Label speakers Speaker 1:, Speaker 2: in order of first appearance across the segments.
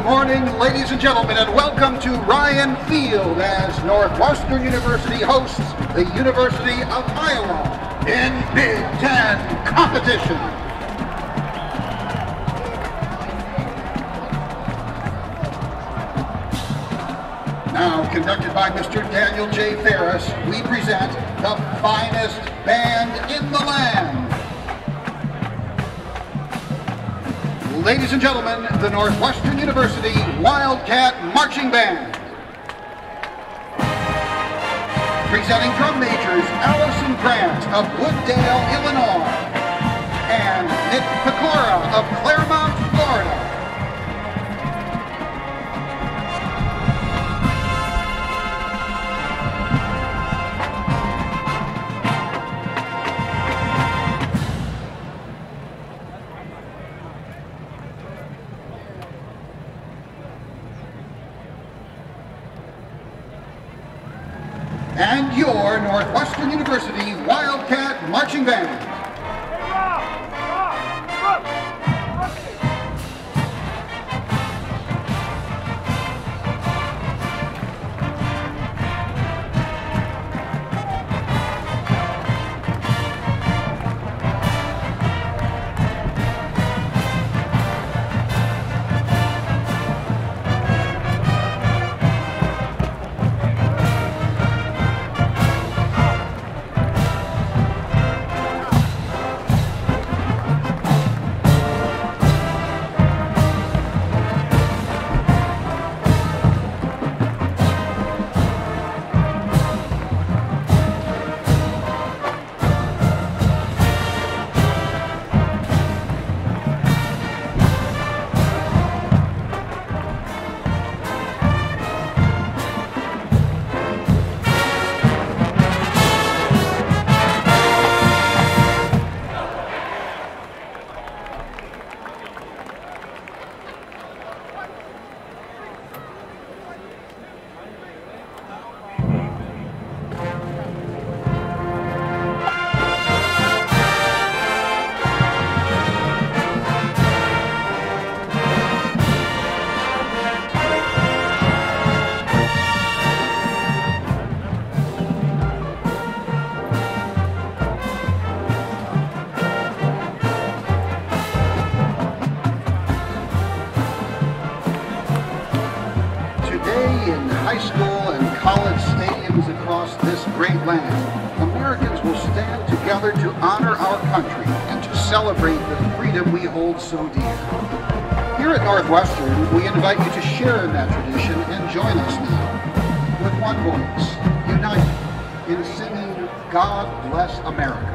Speaker 1: Good morning, ladies and gentlemen, and welcome to Ryan Field as Northwestern University hosts the University of Iowa in Big Ten competition. Now, conducted by Mr. Daniel J. Ferris, we present the finest band in the land. Ladies and gentlemen, the Northwestern University Wildcat Marching Band. Presenting drum majors Allison Grant of Wooddale, Illinois, and Nick Pecora of Claremont, Florida. And your Northwestern University Wildcat Marching Band. In high school and college stadiums across this great land, Americans will stand together to honor our country and to celebrate the freedom we hold so dear. Here at Northwestern, we invite you to share in that tradition and join us now, with one voice, united in singing God Bless America.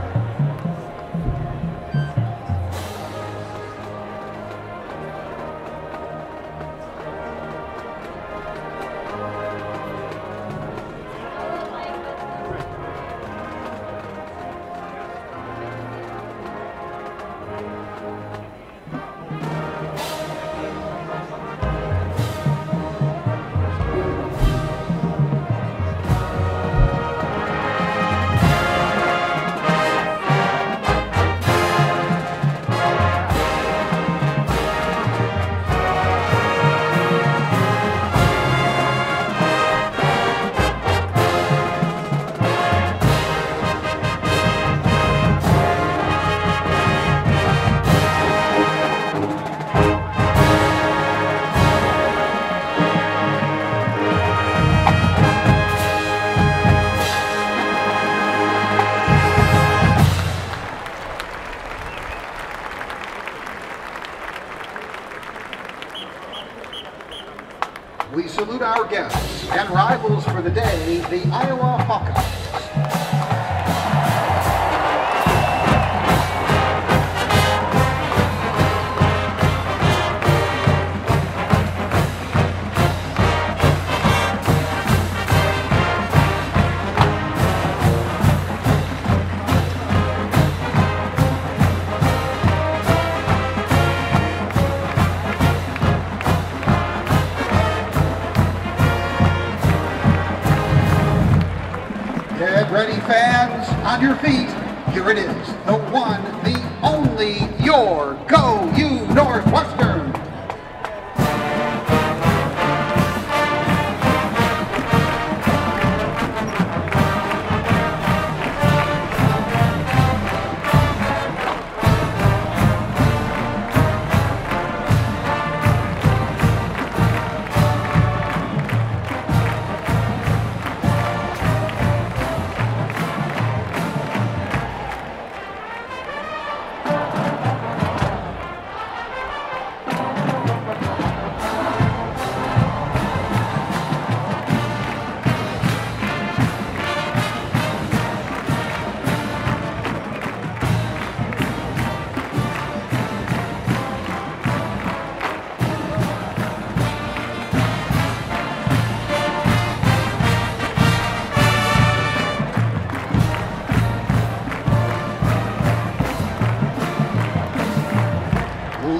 Speaker 1: We salute our guests and rivals for the day, the Iowa Hawkeyes. Get ready, fans, on your feet. Here it is, the one, the only, your Go You Northwestern.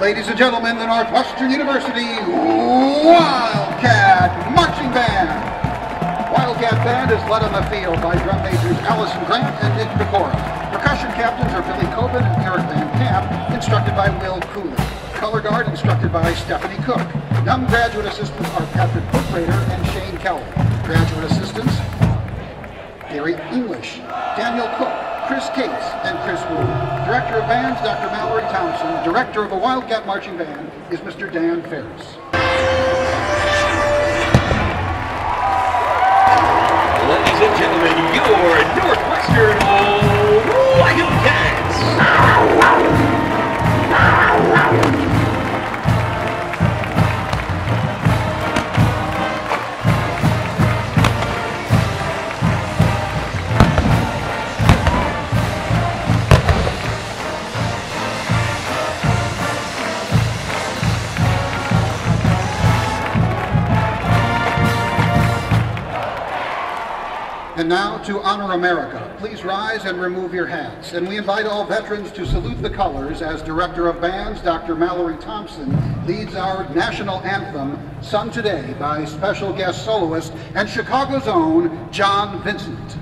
Speaker 1: Ladies and gentlemen, the Northwestern University Wildcat Marching Band. Wildcat Band is led on the field by drum majors Allison Grant and Nick Pecora. Percussion captains are Billy Coben and Eric Van Camp, instructed by Will Cooley. Color guard instructed by Stephanie Cook. NUMB graduate assistants are Patrick Brookrader and Shane Kelly. Graduate assistants, Gary English, Daniel Cook, Chris Cates, and Chris Wu. Director of bands, Dr. Mallory Thompson. Director of the Wildcat Marching Band is Mr. Dan Ferris.
Speaker 2: Ladies and gentlemen, your Northwestern Wildcats!
Speaker 1: And now to honor America. Please rise and remove your hats. And we invite all veterans to salute the colors as Director of Bands, Dr. Mallory Thompson, leads our national anthem, sung today by special guest soloist and Chicago's own John Vincent.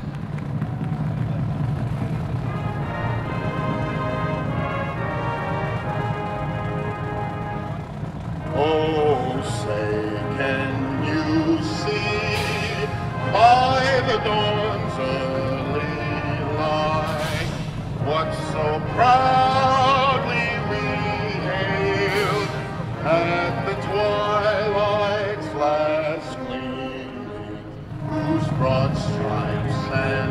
Speaker 3: Oh, say, can you see by the dawn's early light what so proudly we hailed at the twilight's last gleaming, whose broad stripes and